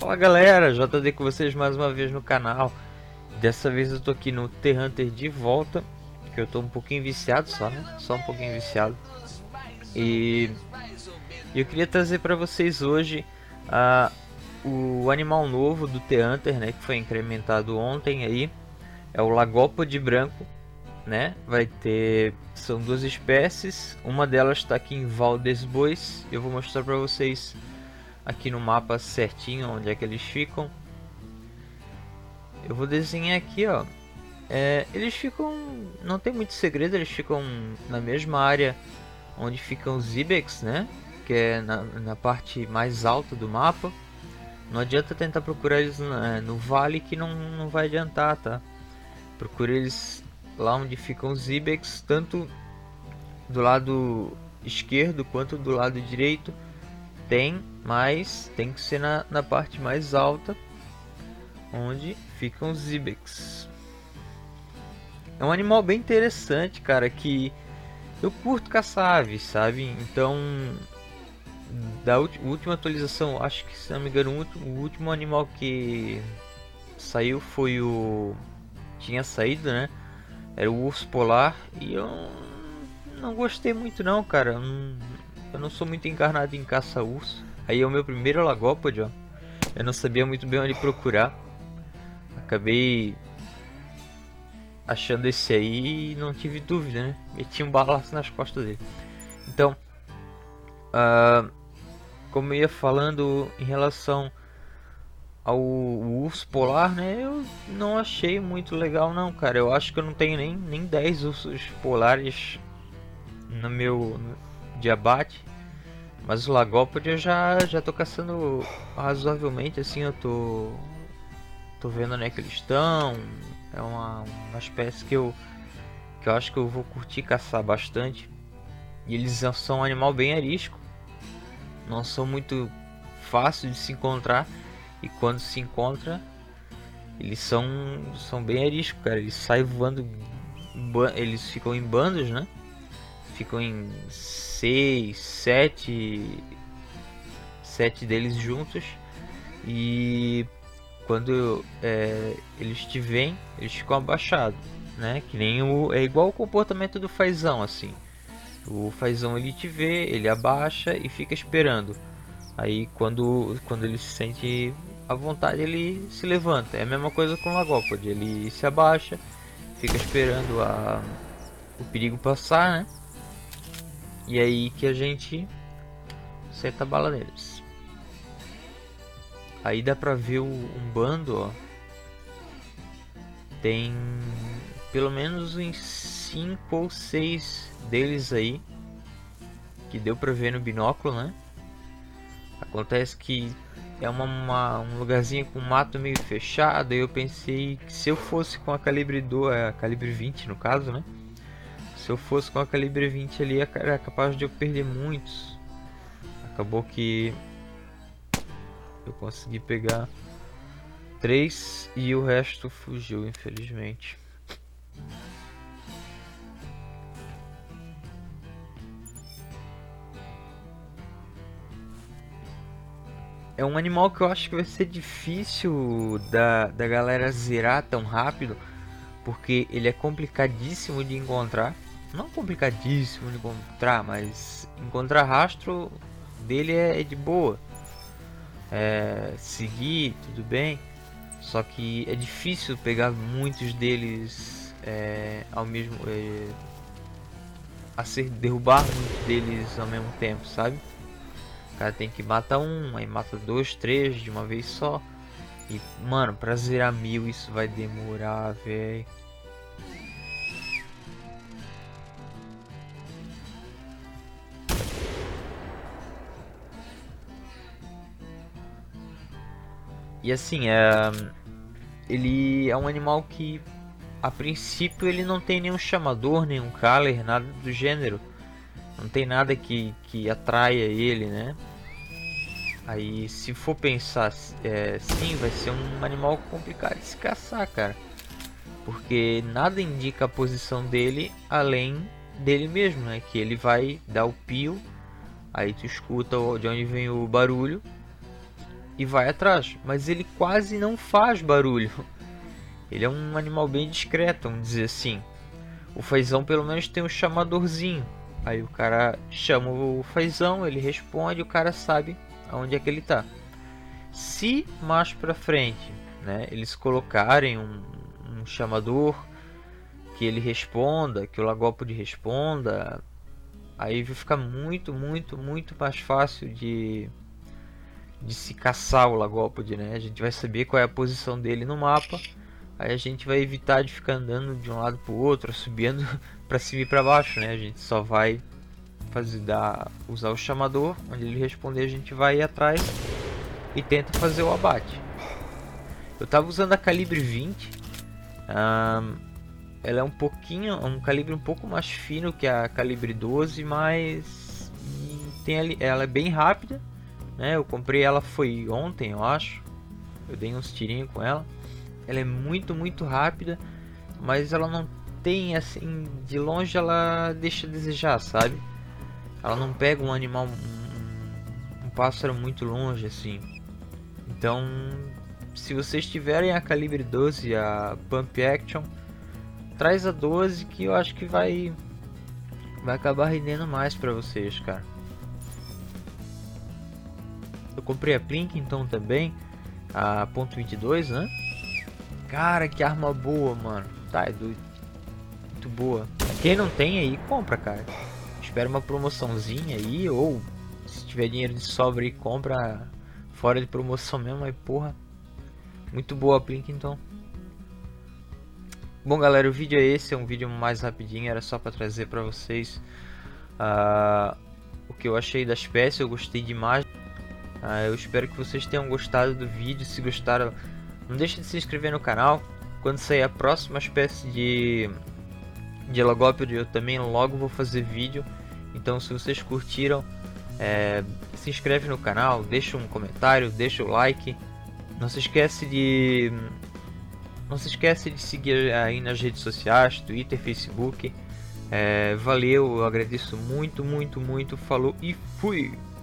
Fala galera, JD com vocês mais uma vez no canal. Dessa vez eu tô aqui no The Hunter de volta, que eu tô um pouquinho viciado só, né? Só um pouquinho viciado. E eu queria trazer para vocês hoje o animal novo do The Hunter, né? Que foi incrementado ontem aí. É o Lagópode branco, né? São duas espécies, uma delas está aqui em Val des Bois. Eu vou mostrar para vocês aqui no mapa certinho onde é que eles ficam. Eu vou desenhar aqui, ó. Eles ficam, não tem muito segredo, eles ficam na mesma área onde ficam os ibex, né? Que é na parte mais alta do mapa. Não adianta tentar procurar eles no vale, que não vai adiantar, tá? Procure eles lá onde ficam os ibex, tanto do lado esquerdo quanto do lado direito. Tem, mas tem que ser na parte mais alta, onde ficam os ibex. É um animal bem interessante, cara, que eu curto caçar aves, sabe? Então, da última atualização, acho que, se não me engano, o último animal que saiu foi o... Tinha saído, né? Era o urso polar. E eu não gostei muito não, cara. Eu não sou muito encarnado em caça-urso. Aí é o meu primeiro lagópode, ó. Eu não sabia muito bem onde procurar. Acabei achando esse aí e não tive dúvida, né? Meti um balaço nas costas dele. Então, como eu ia falando em relação ao urso polar, né? Eu não achei muito legal não, cara. Eu acho que eu não tenho nem 10 ursos polares no meu de abate. Mas o lagópode eu já tô caçando razoavelmente, assim, tô vendo onde é que eles estão. É uma espécie que eu acho que eu vou curtir caçar bastante. E eles são um animal bem arisco, não são muito fáceis de se encontrar. E quando se encontra, eles são bem ariscos, cara. Eles saem voando, eles ficam em bandos, né? Ficam em 6, 7 deles juntos. E quando eles te veem, eles ficam abaixados, né? Que nem é igual o comportamento do fazão, assim. O fazão ele te vê, ele abaixa e fica esperando. Aí quando ele se sente à vontade, ele se levanta. É a mesma coisa com o lagópode, ele se abaixa, fica esperando o perigo passar, né? E aí que a gente senta a bala neles. Aí dá pra ver um bando, ó. Tem pelo menos uns 5 ou 6 deles aí, que deu pra ver no binóculo, né? Acontece que é um lugarzinho com mato meio fechado. E eu pensei que se eu fosse com a calibre 2, a calibre 20 no caso, né? Se eu fosse com a calibre 20 ali, era capaz de eu perder muitos. Acabou que eu consegui pegar 3 e o resto fugiu, infelizmente. É um animal que eu acho que vai ser difícil da galera zerar tão rápido, porque ele é complicadíssimo de encontrar. Não complicadíssimo de encontrar, mas encontrar rastro dele é de boa. Seguir, tudo bem. Só que é difícil pegar muitos deles ao mesmo a ser derrubar muitos deles ao mesmo tempo, sabe? O cara tem que matar um, aí mata dois, três de uma vez só. E mano, pra zerar 1000 isso vai demorar, velho. E assim, ele é um animal que a princípio ele não tem nenhum chamador, nenhum caller, nada do gênero. Não tem nada que atraia ele, né? Aí se for pensar, sim, vai ser um animal complicado de se caçar, cara. Porque nada indica a posição dele além dele mesmo, né? Que ele vai dar o pio, aí tu escuta de onde vem o barulho. e vai atrás, mas ele quase não faz barulho. Ele é um animal bem discreto, vamos dizer assim. O fazão pelo menos tem um chamadorzinho. Aí o cara chama o fazão, ele responde, o cara sabe aonde é que ele tá. Se mais pra frente, né, eles colocarem um chamador que ele responda, que o lagópode responda, aí vai ficar muito mais fácil de se caçar o lagópode, né? A gente vai saber qual é a posição dele no mapa. Aí a gente vai evitar de ficar andando de um lado para o outro, subindo para cima e para baixo, né? A gente só vai usar o chamador, onde ele responder a gente vai ir atrás e tenta fazer o abate. Eu tava usando a calibre 20. Ela é um calibre um pouco mais fino que a calibre 12, mas ela é bem rápida, né? Eu comprei ela foi ontem, eu acho. Eu dei uns tirinhos com ela. Ela é muito rápida, mas ela não tem assim, de longe ela deixa a desejar, sabe? Ela não pega um animal, um pássaro muito longe assim. Então, se vocês tiverem a calibre 12, a Pump Action, traz a 12 que eu acho que vai acabar rendendo mais pra vocês, cara. Eu comprei a Plinkton também, a .22, né? Cara, que arma boa, mano. Tá, é doido. Muito boa. Quem não tem aí, compra, cara. Espera uma promoçãozinha aí, ou se tiver dinheiro de sobra aí, compra fora de promoção mesmo, aí porra. Muito boa a Plinkton. Bom galera, o vídeo é esse, é um vídeo mais rapidinho, era só para trazer para vocês o que eu achei da espécie, eu gostei demais. Eu espero que vocês tenham gostado do vídeo. Se gostaram, não deixe de se inscrever no canal. Quando sair a próxima espécie de lagópode, eu também logo vou fazer vídeo. Então se vocês curtiram, se inscreve no canal, deixa um comentário, deixa o like. Não se esquece de seguir aí nas redes sociais, Twitter, Facebook. Valeu, eu agradeço muito, falou e fui!